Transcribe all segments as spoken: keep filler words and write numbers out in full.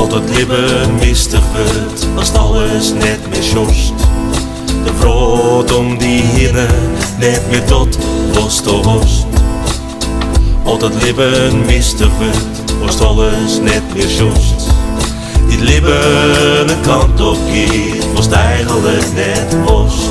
Altijd libben mistig wordt als het alles net meer sjost. De vrood om die hinnen net meer tot worst of worst. Altijd libben mistig wordt als het alles net meer sjost. Die libben een kant op keert was het eigenlijk net worst.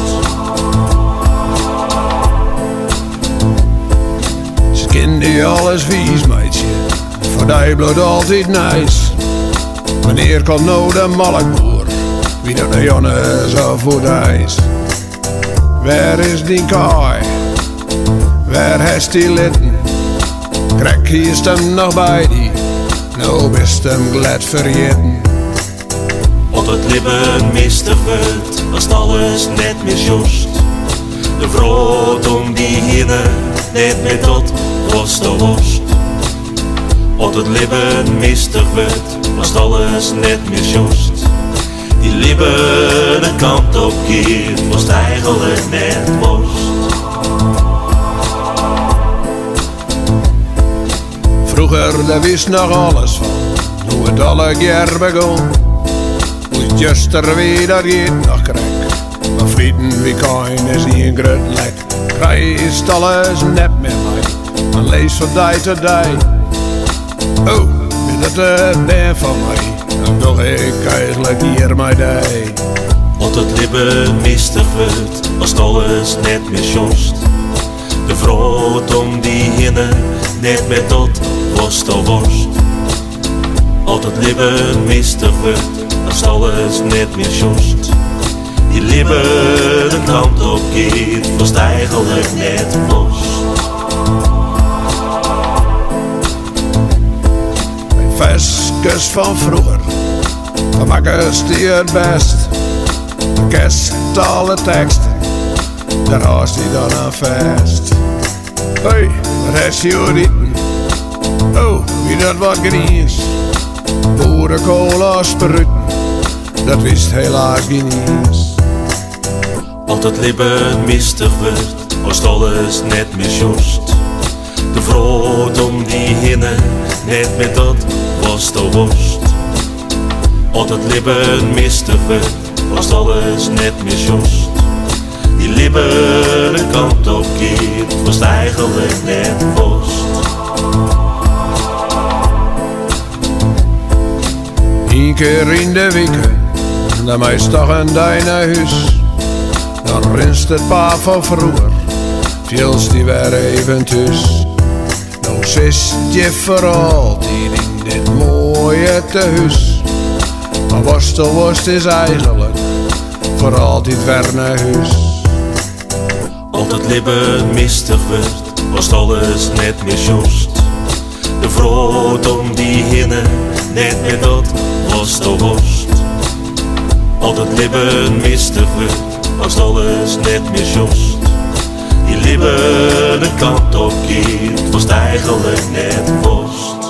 Ze kende je alles vies, meidje, voor die bloed altijd nice. Wanneer komt nou de melkboer, wie dat de jongen zo voor de ijs? Waar is die kaai, waar heeft die litten? Krijg je hem nog bij die, nou best hem glad vergeten. Altijd libben mistig wordt als het alles net meer sjost. De vrood om die hinnen net meer tot worst of worst. Altijd libben mistig wordt als het alles net meer sjost. Die libben een kant op keert was het eigenlijk net worst. Vroeger daar wist nog alles van, hoe het alle jaar begon. Hoe het juist er weer dat je het nog krijgt. Maar vrienden wie kan is niet een groot lek. Krijgt alles net met mij, maar lees van dag tot dag. Oh, is dat de band van mij? Dan toch ik eigenlijk hier mijn dag. Altijd libben mistig wordt als het alles net meer sjost. De vrood om die hinnen net meer tot worst of worst. Altijd libben mistig wordt als het alles net meer sjost. Die libben een kant op keert was het eigenlijk net worst. Vestjes van vroeger, van makkers die het best. Kerst alle teksten, daar was die dan aan vast. Hoi, wat is je rieten? Oh, wie dat wat genies. Boerenkool als spruten, dat wist helaas genies. Altijd libben mistig wordt als het alles net meer sjost. De vrood om die hinnen net meer tot worst of worst. Altijd libben mistig wordt als het alles net meer sjost. Die libben een kant op keert was het eigenlijk net worst. Eén keer in de week, dan meest toch een dag naar huis. Dan rinst het pa van vroeger, viels die weer even thuis. Nou zit je voor altijd in dit mooie tehuis. Maar worstelworst is eigenlijk voor altijd weer naar huis. Altijd libben mistig wordt als het alles net meer sjost. De vrood om die hinnen net meer tot worst of worst. Altijd libben mistig wordt als het alles net meer sjost. Die libben een kant op keert was het eigenlijk net worst.